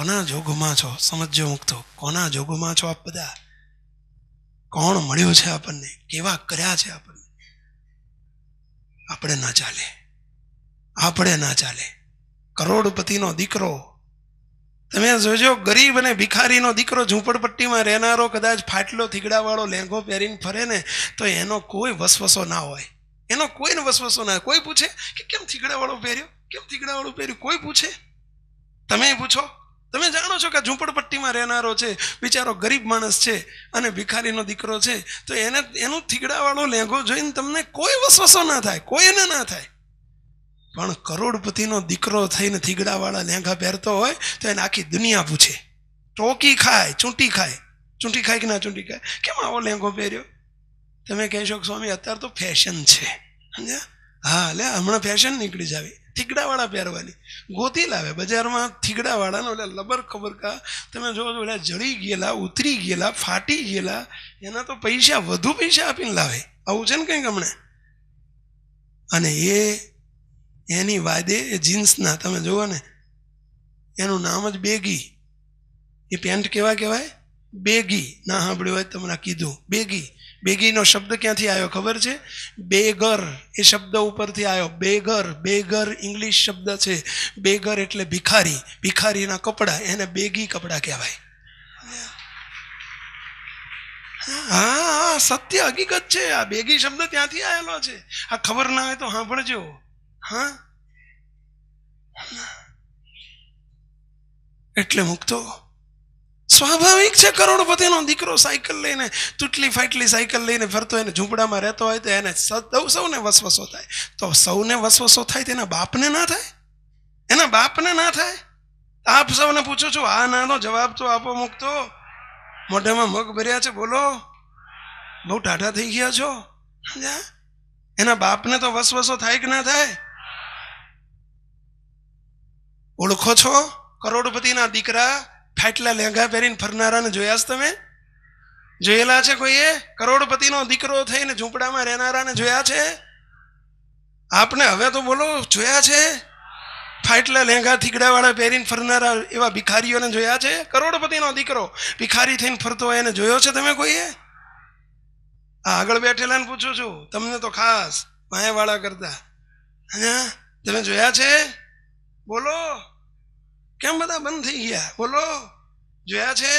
કોના જોગમાં છો? સમજો મુક્તો, કોના જોગમાં છો આપ બધા? કોણ મળ્યું છે આપણને? કેવા કર્યા છે આપણને? આપણે ના ચાલે, આપણે ના ચાલે. કરોડપતિનો દીકરો, તમે જોજો, ગરીબ અને ભિખારીનો દીકરો, ઝૂંપડપટ્ટીમાં રહેનારો, કદાચ ફાટલો થીગડાવાળો લેંઘો પહેરીને ફરે ને તો એનો કોઈ વસવસો ના હોય. એનો કોઈને વસવસો ના હોય. કોઈ પૂછે કે કેમ થીગડાવાળો પહેર્યો, કેમ થીગડાવાળું પહેર્યું? કોઈ પૂછે? તમે પૂછો? તમે જાણો છો કે ઝૂંપડપટ્ટીમાં રહેનારો છે, બિચારો ગરીબ માણસ છે અને ભિખારીનો દીકરો છે, તો એને એનું થીગડાવાળો લેંઘો જોઈને તમને કોઈ વસવસો ના થાય, કોઈને ના થાય. પણ કરોડપતિનો દીકરો થઈને થીગડાવાળા લેંઘા પહેરતો હોય તો એને આખી દુનિયા પૂછે, ટોકી ખાય, ચૂંટી ખાય. ચૂંટી ખાય કે ના ચૂંટી ખાય? કેમ આવો લેંઘો પહેર્યો? તમે કહેશો કે સ્વામી અત્યારે તો ફેશન છે. સમજ્યા? હા, લે હમણાં ફેશન નીકળી જાવી થીગડાવાળા પહેરવાની. ગોતી લાવે બજારમાં થીગડાવાળાનો, એટલે લબર ખબર કા તમે જોવો એટલે જળી ગયેલા, ઉતરી ગયેલા, ફાટી ગયેલા, એના તો પૈસા વધુ પૈસા આપીને લાવે. આવું છે ને કંઈક હમણાં. અને એની વાદે એ જીન્સના તમે જુઓ ને, એનું નામ જ બેગી. એ પેન્ટ કેવા કહેવાય? બેગી. ના સાંભળ્યું હોય તમને કીધું. બેગી. બેગીનો શબ્દ ક્યાંથી આવ્યો ખબર છે? બેગર એ શબ્દ ઉપરથી આવ્યો. બેગર, બેગર ઇંગ્લિશ શબ્દ છે. બેગર એટલે ભિખારી. ભિખારીના કપડા, એને બેગી કપડા કહેવાય. હા, સત્ય હકીકત છે. આ બેગી શબ્દ ત્યાંથી આવેલો છે. આ ખબર ના હોય તો સાંભળજો. હા, એટલે મુક્તો સ્વાભાવિક છે. કરોડપતિનો દીકરો સાયકલ લઈને, તૂટલી ફાટલી સાયકલ લઈને ફરતો, એને ઝૂંપડામાં રહેતો હોય તો એને સૌને વસવસો થાય. તો સૌને વસવસો થાય તેના બાપને ના થાય? એના બાપને ના થાય? આપ સૌને પૂછું છું, આ નાનો જવાબ તો આપો મુક્તો. મોઢામાં મગ ભર્યા છે, બોલો. બહુ ટાઢા થઈ ગયા છો. એના બાપને તો વસવસો થાય કે ના થાય? ઓળખો છો કરોડપતિના દીકરા ફાટલા લેંઘા પહેરીને ફરનારાને? જોયા છે તમે? જોયેલા છે કોઈએ? કરોડપતિનો દીકરો થઈને ઝૂંપડામાં રહેનારાને જોયા છે? આપને હવે તો બોલો, જોયા છે? ફાટલા લેંઘા થીગડાવાળા પહેરીને ફરનારા એવા ભિખારીઓને જોયા છે? કરોડપતિનો દીકરો ભિખારી થઈને ફરતો હોય એને જોયો છે તમે કોઈએ? આ આગળ બેઠેલાને પૂછું છું, તમને તો ખાસ માયાવાળા કરતા. તમે જોયા છે? બોલો. કેમ બધા બંધ થઈ ગયા? બોલો. જોયા છે?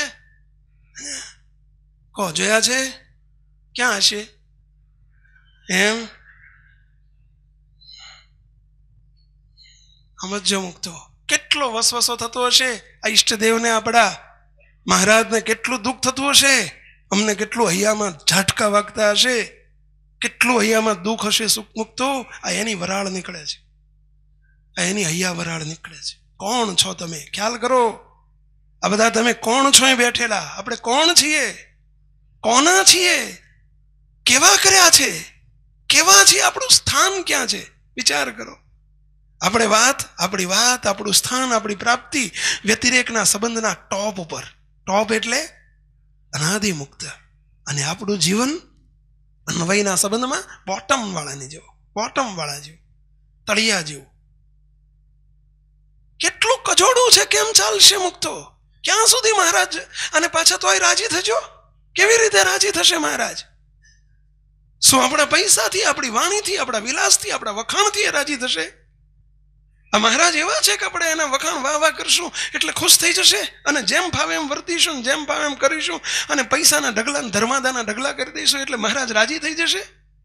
કહો, જોયા છે? ક્યાં હશે? એમ સમજો મુક્તો. કેટલો વસવસો થતો હશે આ ઈષ્ટદેવને, આપણા મહારાજને કેટલું દુઃખ થતું હશે, અમને કેટલું હૈયામાં ઝાટકા વાગતા હશે, કેટલું હૈયામાં દુઃખ હશે. સુખ મુક્તો આ એની વરાળ નીકળે છે, આ એની હૈયા વરાળ નીકળે છે. કોણ છો તમે? ખ્યાલ કરો. આ બધા તમે કોણ છો એ બેઠેલા? આપણે કોણ છીએ? કોના છીએ? કેવા કર્યા છે? કેવા છીએ? આપણું સ્થાન ક્યાં છે? વિચાર કરો. આપણી વાત, આપણું સ્થાન, આપણી પ્રાપ્તિ વ્યતિરેકના સંબંધના ટોપ ઉપર. ટોપ એટલે અનાદિ મુક્ત. અને આપણું જીવન અન્વયના સંબંધમાં બોટમ વાળાની જેવો, બોટમ વાળા જેવું, તળિયા જેવું. કેટલું કજોડું છે. કેમ ચાલશે મુક્તો? ક્યાં સુધી મહારાજ? અને પાછા તોય રાજી થજો? કેવી રીતે રાજી થશે મહારાજ? શું આપણા પૈસાથી, આપણી વાણીથી, આપણા વિલાસથી, આપણા વખાણથી એ રાજી થશે? આ મહારાજ એવા છે કે આપણે એના વખાણ વાહ કરશું એટલે ખુશ થઈ જશે, અને જેમ ફાવે એમ વર્તીશું, જેમ ફાવે એમ કરીશું, અને પૈસાના ઢગલા, ધર્માદાના ઢગલા કરી દઈશું એટલે મહારાજ રાજી થઈ જશે?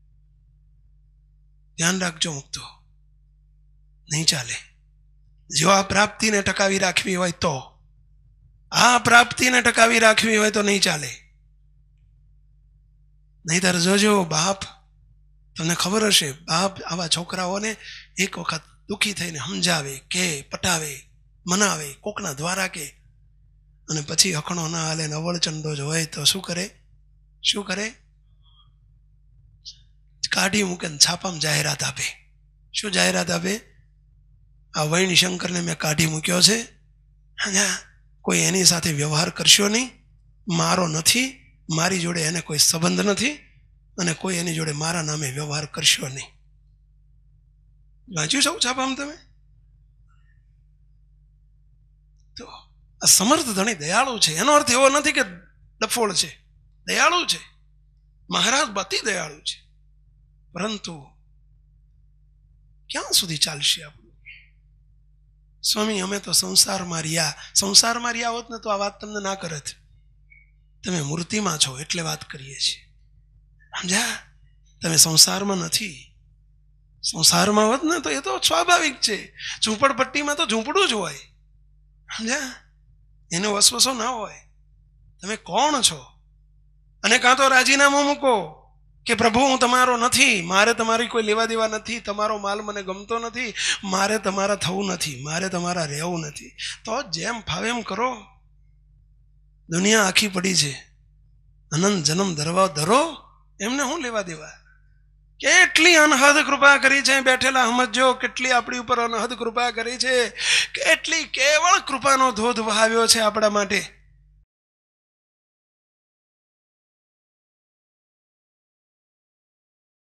ધ્યાન રાખજો મુક્તો, નહીં ચાલે. જો આ પ્રાપ્તિને ટકાવી રાખવી હોય તો, આ પ્રાપ્તિને ટકાવી રાખવી હોય તો નહીં ચાલે. નહીતર જોજો બાપ, તમને ખબર હશે, બાપ આવા છોકરાઓને એક વખત દુઃખી થઈને સમજાવે, કે પટાવે, મનાવે, કોકના દ્વારા કે, અને પછી અખણો ના હાલે ને અવળચંડો જ હોય તો શું કરે? શું કરે? કાઢી મૂકે ને છાપામાં જાહેરાત આપે. શું જાહેરાત આપે? આ વૈણ શંકરને મેં કાઢી મૂક્યો છે, કોઈ એની સાથે વ્યવહાર કરશો નહીં, મારો નથી, મારી જોડે એને કોઈ સંબંધ નથી, અને કોઈ એની જોડે મારા નામે વ્યવહાર કરશો નહીં. વાંચ્યું સૌ છાપામાં તમે? તો આ સમર્થ ધણી દયાળુ છે. એનો અર્થ એવો નથી કે ડફોળ છે, દયાળુ છે. મહારાજ અતિ દયાળુ છે. પરંતુ ક્યાં સુધી ચાલશે આપણું? સ્વામી અમે તો સંસારમાં રહ્યા હોત ને તો આ વાત તમને ના કરત. તમે મૂર્તિમાં છો એટલે વાત કરીએ છીએ. સમજ્યા? તમે સંસારમાં નથી. સંસારમાં હોત ને તો એ તો સ્વાભાવિક છે. ઝૂંપડપટ્ટીમાં તો ઝૂંપડું જ હોય. સમજ્યા? એનો વસવસો ના હોય. તમે કોણ છો? અને કાં તો રાજીનામું મૂકો કે પ્રભુ હું તમારો નથી, મારે તમારી કોઈ લેવા દેવા નથી, તમારો માલ મને ગમતો નથી, મારે તમારા થવું નથી, મારે તમારા રહેવું નથી. તો જેમ ફાવે એમ કરો. દુનિયા આખી પડી છે, અનંત જન્મ ધરો એમને શું લેવા દેવા? કેટલી અનહદ કૃપા કરી છે. બેઠેલા સમજો કેટલી આપણી ઉપર અનહદ કૃપા કરી છે. કેટલી કેવળ કૃપાનો ધોધ વહાવ્યો છે આપણા માટે.